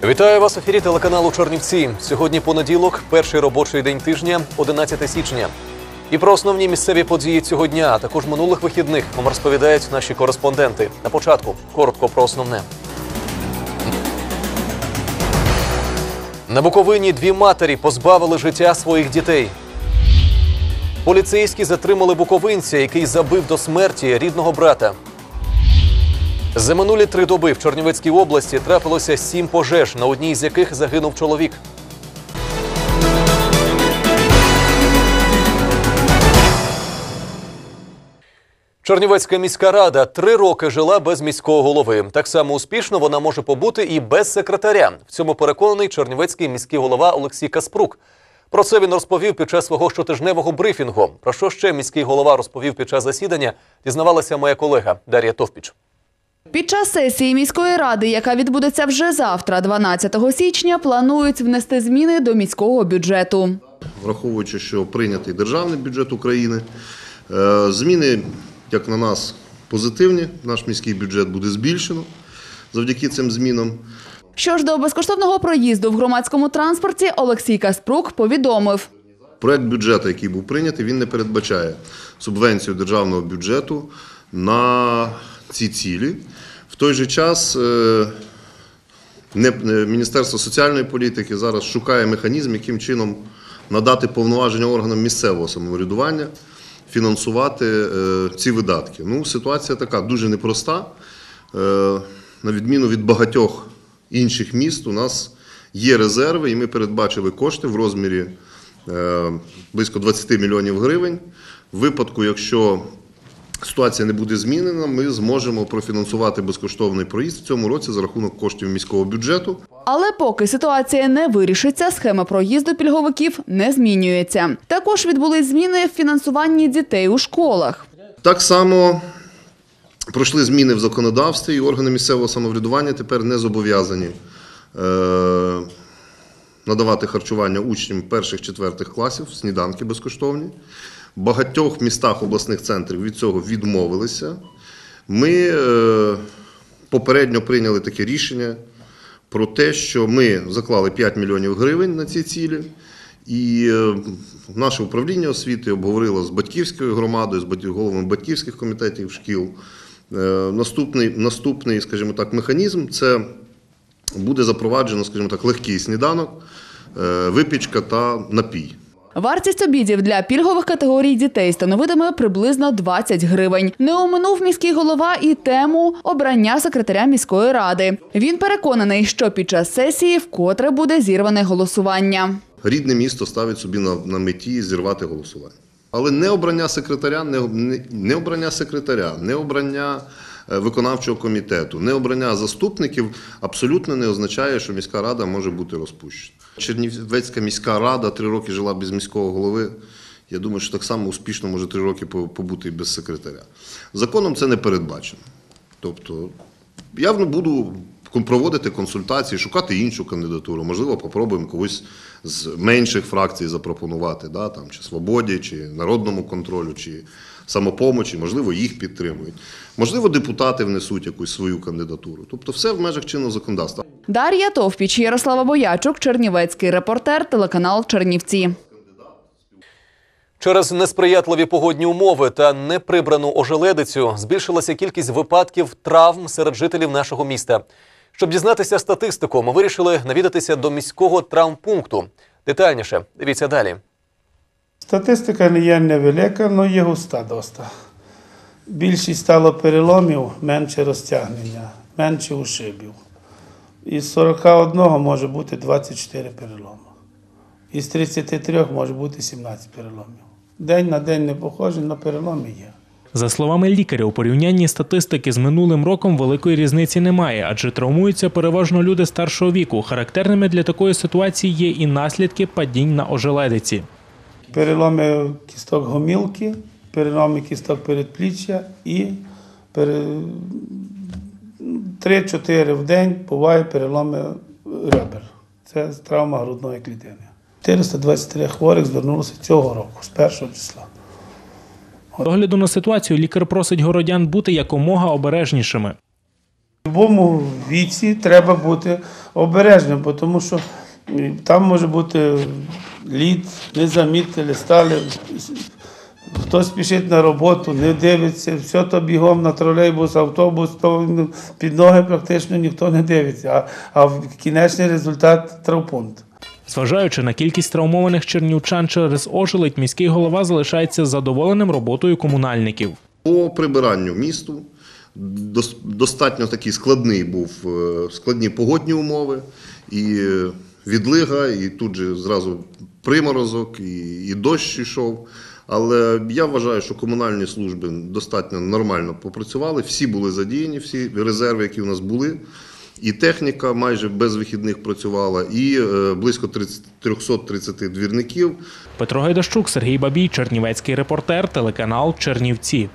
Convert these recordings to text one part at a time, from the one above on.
Вітаю вас в ефірі телеканалу «Чернівці». Сьогодні понеділок, перший робочий день тижня, 11 січня. І про основні місцеві події цього дня, а також минулих вихідних вам розповідають наші кореспонденти. На початку коротко про основне. На Буковині дві матері позбавили життя своїх дітей. Поліцейські затримали буковинця, який забив до смерті рідного брата. За минулі 3 доби в Чернівецькій області трапилося 7 пожеж, на одній з яких загинув чоловік. Чернівецька міська рада 3 роки жила без міського голови. Так само успішно вона може побути і без секретаря. В цьому переконаний чернівецький міський голова Олексій Каспрук. Про це він розповів під час свого щотижневого брифінгу. Про що ще міський голова розповів під час засідання, дізнавалася моя колега Дар'я Товпіч. Під час сесії міської ради, яка відбудеться вже завтра, 12 січня, планують внести зміни до міського бюджету. Враховуючи, що прийнятий державний бюджет України, зміни, як на нас, позитивні. Наш міський бюджет буде збільшено завдяки цим змінам. Що ж до безкоштовного проїзду в громадському транспорті, Олексій Каспрук повідомив. Проект бюджету, який був прийнятий, він не передбачає субвенцію державного бюджету на ці цілі. В той же час Міністерство соціальної політики зараз шукає механізм, яким чином надати повноваження органам місцевого самоврядування фінансувати ці видатки. Ситуація така дуже непроста. На відміну від багатьох інших міст, у нас є резерви, і ми передбачили кошти в розмірі близько 20 мільйонів гривень. В випадку, якщо ситуація не буде змінена, ми зможемо профінансувати безкоштовний проїзд в цьому році за рахунок коштів міського бюджету. Але поки ситуація не вирішиться, схема проїзду пільговиків не змінюється. Також відбулись зміни в фінансуванні дітей у школах. Так само пройшли зміни в законодавстві, і органи місцевого самоврядування тепер не зобов'язані надавати харчування учням 1-4 класів, сніданки безкоштовні. В багатьох містах обласних центрів від цього відмовилися. Ми попередньо прийняли таке рішення про те, що ми заклали 5 мільйонів гривень на ці цілі. І наше управління освіти обговорило з батьківською громадою, з головами батьківських комітетів шкіл. Наступний, скажімо так, механізм – це буде запроваджено, скажімо так, легкий сніданок, випічка та напій. Вартість обідів для пільгових категорій дітей становитиме приблизно 20 гривень. Не оминув міський голова і тему обрання секретаря міської ради. Він переконаний, що під час сесії вкотре буде зірване голосування. Рідне місто ставить собі на меті зірвати голосування. Але не обрання секретаря, не обрання виконавчого комітету, не обрання заступників абсолютно не означає, що міська рада може бути розпущена. Чернівецька міська рада 3 роки жила без міського голови. Я думаю, що так само успішно може 3 роки побути і без секретаря. Законом це не передбачено. Тобто, я буду проводити консультації, шукати іншу кандидатуру. Можливо, попробуємо когось з менших фракцій запропонувати, чи «Свободі», чи «Народному контролю», чи «Самопомочі», можливо, їх підтримують. Можливо, депутати внесуть якусь свою кандидатуру. Тобто все в межах чинного законодавства. Дар'я Товпіч, Ярослава Боячук, Чернівецький репортер, телеканал «Чернівці». Через несприятливі погодні умови та неприбрану ожеледицю збільшилася кількість випадків травм серед жителів нашого міста. Щоб дізнатися статистику, ми вирішили навідатися до міського травмпункту. Детальніше дивіться далі. Статистика не є невелика, але є густа доста. Більшість стало переломів, менше розтягнення, менше ушибів. Із 41 може бути 24 переломи. Із 33 може бути 17 переломів. День на день не похожий, але переломи є. За словами лікаря, у порівнянні статистики з минулим роком великої різниці немає, адже травмуються переважно люди старшого віку. Характерними для такої ситуації є і наслідки падінь на ожеледиці. Переломи кісток гомілки, переломи кісток передпліччя і 3-4 в день буває переломи ребер. Це травма грудної клітини. 423 хворих звернулося цього року, з 1 числа. З огляду на ситуацію лікар просить городян бути якомога обережнішими. В будь-якому віці треба бути обережним, тому що там може бути лід, не замітили, стали, хтось спішить на роботу, не дивиться, все то бігом на тролейбус, автобус, то під ноги практично ніхто не дивиться, а в кінечний результат травмпункт. Зважаючи на кількість травмованих чернівчан через ожеледь, міський голова залишається задоволеним роботою комунальників. По прибиранню місту достатньо такий складні погодні умови, і відлига, і тут же зразу приморозок, і дощ йшов. Але я вважаю, що комунальні служби достатньо нормально попрацювали, всі були задіяні, всі резерви, які у нас були. І техніка майже без вихідних працювала, і близько 330 двірників. Петро Гайдащук, Сергій Бабій, Чернівецький репортер, телеканал Чернівці.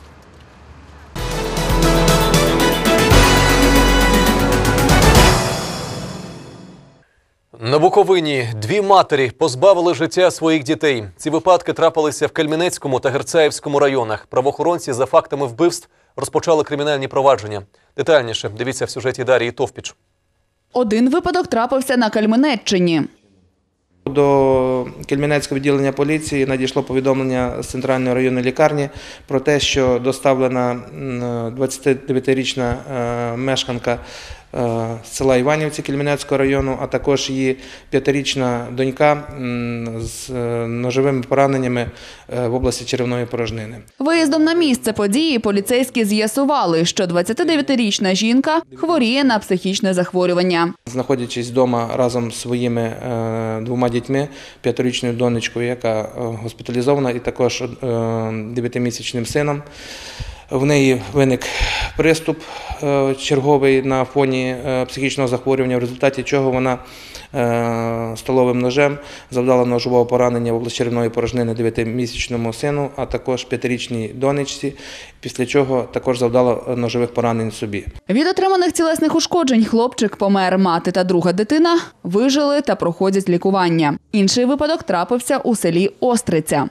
На Буковині дві матері позбавили життя своїх дітей. Ці випадки трапилися в Кельменецькому та Герцаївському районах. Правоохоронці за фактами вбивств розпочали кримінальні провадження. Детальніше дивіться в сюжеті Дарії Товпіч. Один випадок трапився на Кельменеччині. До Кельменецького відділення поліції надійшло повідомлення з центральної районної лікарні про те, що доставлена 29-річна мешканка з села Іванівці Кельменецького району, а також її 5-річна донька з ножовими пораненнями в області черевної порожнини. Виїздом на місце події поліцейські з'ясували, що 29-річна жінка хворіє на психічне захворювання. Знаходячись вдома разом з своїми двома дітьми, 5-річною донечкою, яка госпіталізована, і також 9-місячним сином, в неї виник приступ черговий на фоні психічного захворювання, в результаті чого вона столовим ножем завдала ножового поранення в області черевної порожнини 9-місячному сину, а також 5-річній донечці, після чого також завдала ножових поранень собі. Від отриманих тілесних ушкоджень хлопчик помер. Мати та друга дитина вижили та проходять лікування. Інший випадок трапився у селі Остриця.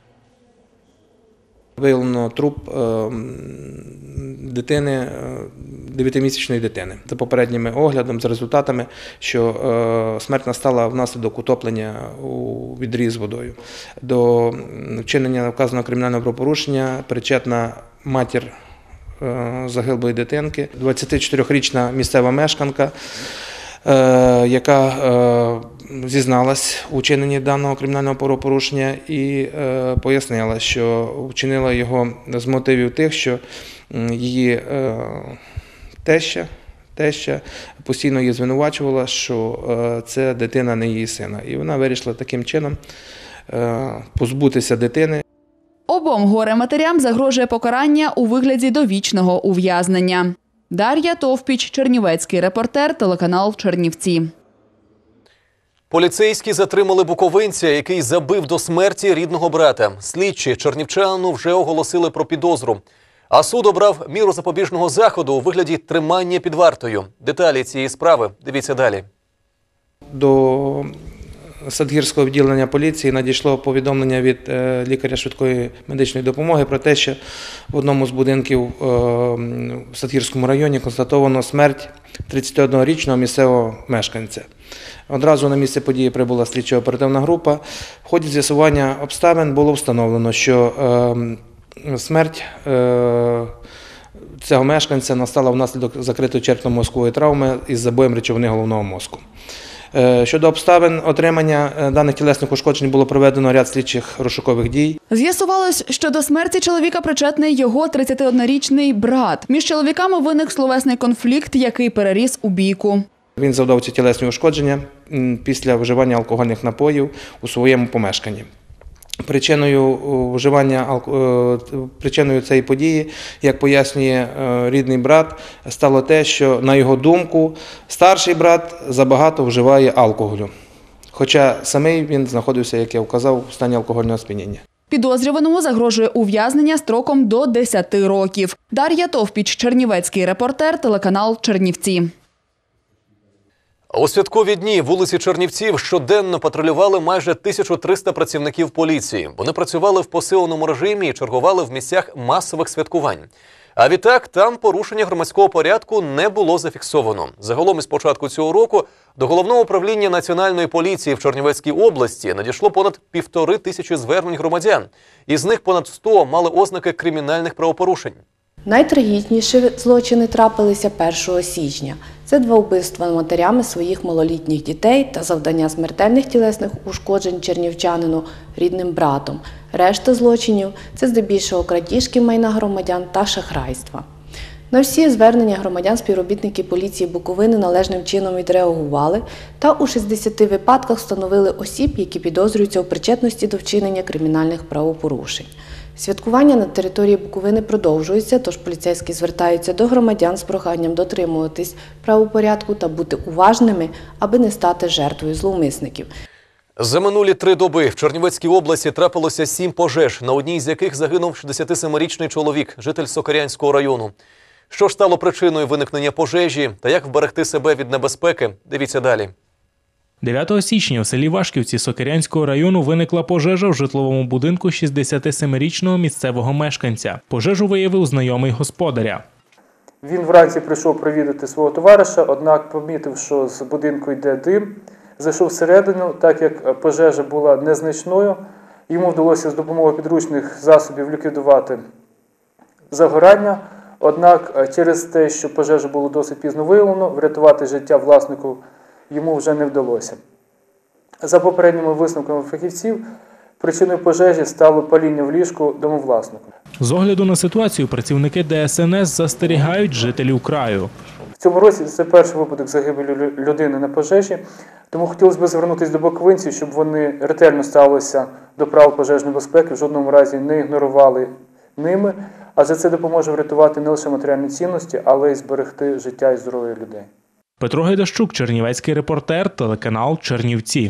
Виявлено труп дитини, 9-місячної дитини. За попередніми оглядом, за результатами, що смерть настала внаслідок утоплення у відрі з водою. До вчинення вказаного кримінального правопорушення причетна матір загиблої дитинки, 24-річна місцева мешканка, яка зізналась у вчиненні даного кримінального правопорушення і пояснила, що вчинила його з мотивів тих, що її теща постійно її звинувачувала, що це дитина не її сина. І вона вирішила таким чином позбутися дитини. Обом горе-матерям загрожує покарання у вигляді довічного ув'язнення. Дар'я Товпіч, Чернівецький репортер, телеканал Чернівці. Поліцейські затримали буковинця, який забив до смерті рідного брата. Слідчі чернівчанину вже оголосили про підозру. А суд обрав міру запобіжного заходу у вигляді тримання під вартою. Деталі цієї справи дивіться далі. До Садгірського відділення поліції надійшло повідомлення від лікаря швидкої медичної допомоги про те, що в одному з будинків в Садгірському районі констатовано смерть 31-річного місцевого мешканця. Одразу на місце події прибула слідчо-оперативна група. В ході з'ясування обставин було встановлено, що смерть цього мешканця настала внаслідок закритої черепно-мозкової травми із забоєм речовини головного мозку. Щодо обставин отримання даних тілесних ушкоджень було проведено ряд слідчих розшукових дій. З'ясувалось, що до смерті чоловіка причетний його 31-річний брат. Між чоловіками виник словесний конфлікт, який переріс у бійку. Він завдав ці тілесні ушкодження після вживання алкогольних напоїв у своєму помешканні. Причиною цієї події, як пояснює рідний брат, стало те, що, на його думку, старший брат забагато вживає алкоголю. Хоча самий він знаходився, як я вказав, в стані алкогольного сп'яніння. Підозрюваному загрожує ув'язнення строком до 10 років. Дар'я Товпіч, Чернівецький репортер, телеканал Чернівці. У святкові дні вулиці Чернівців щоденно патрулювали майже 1300 працівників поліції. Вони працювали в посиленому режимі і чергували в місцях масових святкувань. А відтак, там порушення громадського порядку не було зафіксовано. Загалом із початку цього року до Головного управління Національної поліції в Чернівецькій області надійшло понад 1500 звернень громадян. Із них понад 100 мали ознаки кримінальних правопорушень. Найтрагічніші злочини трапилися 1 січня. Це 2 вбивства матерями своїх малолітніх дітей та завдання смертельних тілесних ушкоджень чернівчанину рідним братом. Решта злочинів – це здебільшого крадіжки майна громадян та шахрайства. На всі звернення громадян співробітники поліції Буковини належним чином відреагували та у 60 випадках встановили осіб, які підозрюються у причетності до вчинення кримінальних правопорушень. Святкування на території Буковини продовжується, тож поліцейські звертаються до громадян з проханням дотримуватись правопорядку та бути уважними, аби не стати жертвою зловмисників. За минулі 3 доби в Чернівецькій області трапилося 7 пожеж, на одній з яких загинув 67-річний чоловік, житель Сокирянського району. Що ж стало причиною виникнення пожежі та як вберегти себе від небезпеки? Дивіться далі. 9 січня в селі Вашківці Сокирянського району виникла пожежа в житловому будинку 67-річного місцевого мешканця. Пожежу виявив знайомий господаря. Він вранці прийшов провідати свого товариша, однак помітив, що з будинку йде дим, зайшов всередину, так як пожежа була незначною, йому вдалося з допомогою підручних засобів ліквідувати загорання. Однак через те, що пожежу було досить пізно виявлено, врятувати життя власнику йому вже не вдалося. За попередніми висновками фахівців, причиною пожежі стало паління в ліжку домовласнику. З огляду на ситуацію працівники ДСНС застерігають жителів краю. В цьому році це перший випадок загибелі людини на пожежі, тому хотілося б звернутися до буковинців, щоб вони ретельно ставилися до правил пожежної безпеки, в жодному разі не ігнорували ними, адже це допоможе врятувати не лише матеріальні цінності, але й зберегти життя і здоров'я людей. Петро Гайдащук, чернівецький репортер, телеканал «Чернівці».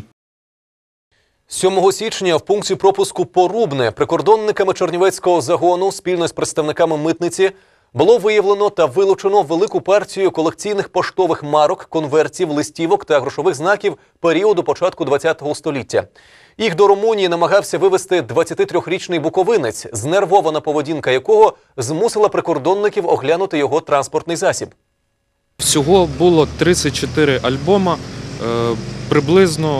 7 січня в пункті пропуску Порубне прикордонниками Чернівецького загону спільно з представниками митниці було виявлено та вилучено велику партію колекційних поштових марок, конвертів, листівок та грошових знаків періоду початку ХХ століття. Їх до Румунії намагався вивезти 23-річний буковинець, знервована поведінка якого змусила прикордонників оглянути його транспортний засіб. Всього було 34 альбома, приблизно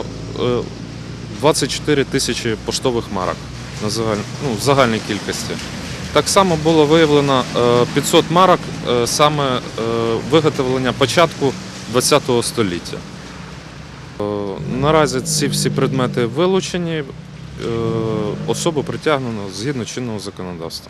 24 тисячі поштових марок в загальній кількості. Так само було виявлено 500 марок саме виготовлення початку ХХ століття. Наразі ці всі предмети вилучені, особу притягнено згідно чинного законодавства.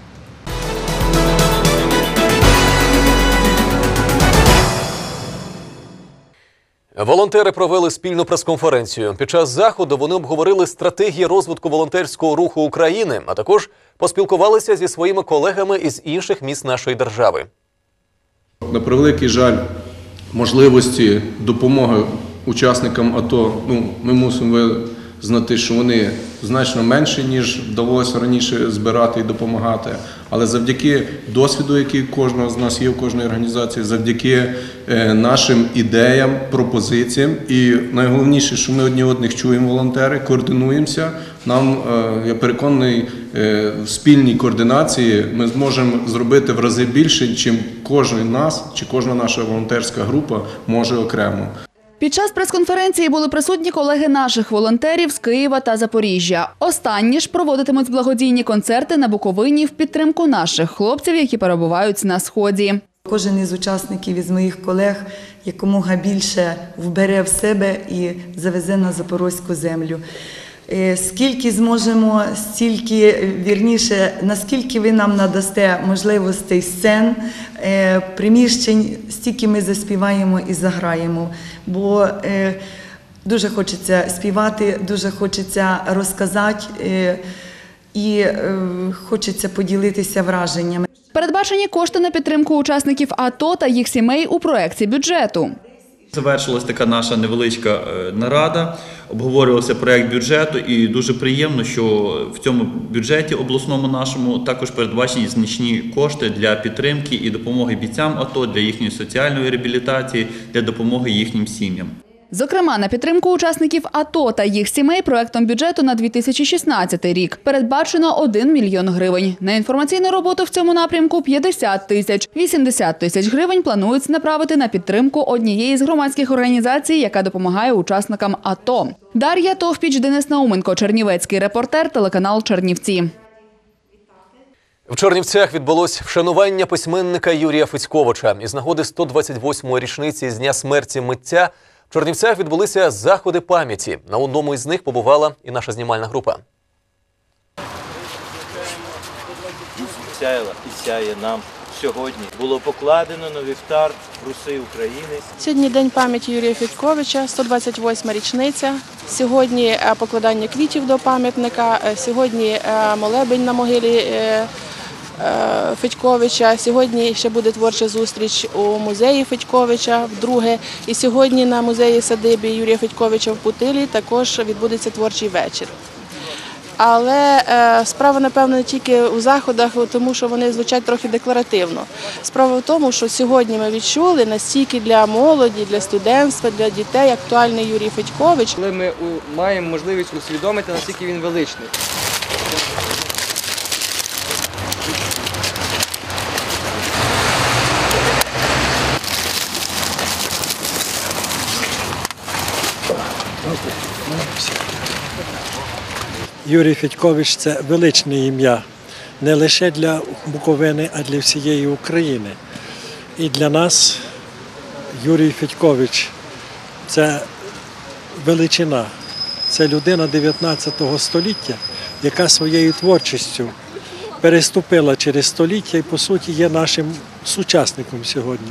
Волонтери провели спільну прес-конференцію. Під час заходу вони обговорили стратегії розвитку волонтерського руху України, а також поспілкувалися зі своїми колегами із інших міст нашої держави. На превеликий жаль, можливості допомоги учасникам АТО, ми мусимо визнати, що вони значно менші, ніж вдалося раніше збирати і допомагати. Але завдяки досвіду, який у кожного з нас є, в кожної організації, завдяки нашим ідеям, пропозиціям і найголовніше, що ми одні одних чуємо, волонтери, координуємося. Нам, я переконаний, в спільній координації ми зможемо зробити в рази більше, чим кожен з нас чи кожна наша волонтерська група може окремо. Під час прес-конференції були присутні колеги наших волонтерів з Києва та Запоріжжя. Останні ж проводитимуть благодійні концерти на Буковині в підтримку наших хлопців, які перебувають на Сході. Кожен із учасників, із моїх колег, якомога більше вбере в себе і завезе на запорозьку землю. Скільки зможемо, стільки, вірніше, наскільки ви нам надасте можливостей сцен, приміщень, стільки ми заспіваємо і заграємо. Бо дуже хочеться співати, дуже хочеться розказати і хочеться поділитися враженнями. Передбачені кошти на підтримку учасників АТО та їх сімей у проєкті бюджету. Завершилась така наша невеличка нарада, обговорювався проєкт бюджету і дуже приємно, що в цьому бюджеті обласному нашому також передбачені значні кошти для підтримки і допомоги бійцям АТО, для їхньої соціальної реабілітації, для допомоги їхнім сім'ям. Зокрема, на підтримку учасників АТО та їх сімей проектом бюджету на 2016 рік передбачено 1 мільйон гривень. На інформаційну роботу в цьому напрямку – 50 тисяч. 80 тисяч гривень планують направити на підтримку однієї з громадських організацій, яка допомагає учасникам АТО. Дар'я Товпіч, Денис Науменко, чернівецький репортер, телеканал «Чернівці». В Чернівцях відбулось вшанування письменника Юрія Федьковича. Із нагоди 128-ї річниці з дня смерті митця в Чернівцях відбулися заходи пам'яті. На одному із них побувала і наша знімальна група. Сяяла і сяє нам сьогодні. Було покладено на вівтар руси України. Сьогодні день пам'яті Юрія Федьковича, 128-ма річниця. Сьогодні покладання квітів до пам'ятника, сьогодні молебень на могилі Федьковича. Сьогодні ще буде творча зустріч у музеї Федьковича вдруге. І сьогодні на музеї садибі Юрія Федьковича в Путилі також відбудеться творчий вечір. Але справа, напевно, не тільки у заходах, тому що вони звучать трохи декларативно. Справа в тому, що сьогодні ми відчули, настільки для молоді, для студентства, для дітей актуальний Юрій Федькович. Коли ми маємо можливість усвідомити, наскільки він величний. Юрій Федькович – це величне ім'я не лише для Буковини, а для всієї України. І для нас Юрій Федькович – це величина, це людина 19 століття, яка своєю творчістю переступила через століття і, по суті, є нашим сучасником сьогодні.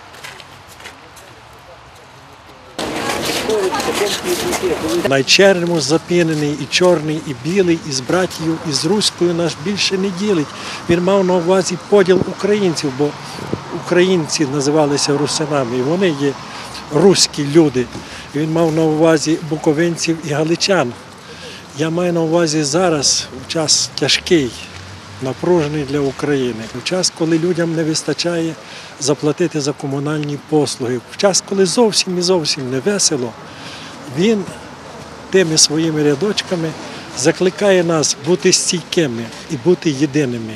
Найчермус запінений, і чорний, і білий, і з братією, і з руською наш більше не ділить. Він мав на увазі поділ українців, бо українці називалися русинами, і вони є руські люди. І він мав на увазі буковинців і галичан. Я маю на увазі зараз, в час тяжкий, напружений для України, в час, коли людям не вистачає заплатити за комунальні послуги, в час, коли зовсім і зовсім не весело, він тими своїми рядочками закликає нас бути стійкими і бути єдиними.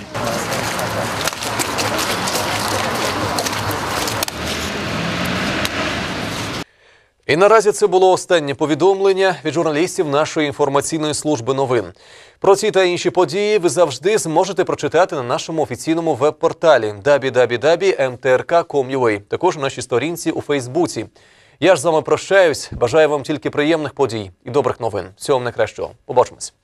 І наразі це було останнє повідомлення від журналістів нашої інформаційної служби новин. Про ці та інші події ви завжди зможете прочитати на нашому офіційному веб-порталі www.mtrk.com.ua, також на нашій сторінці у Фейсбуці. Я ж з вами прощаюсь, бажаю вам тільки приємних подій і добрих новин. Всього вам найкращого. Побачимось.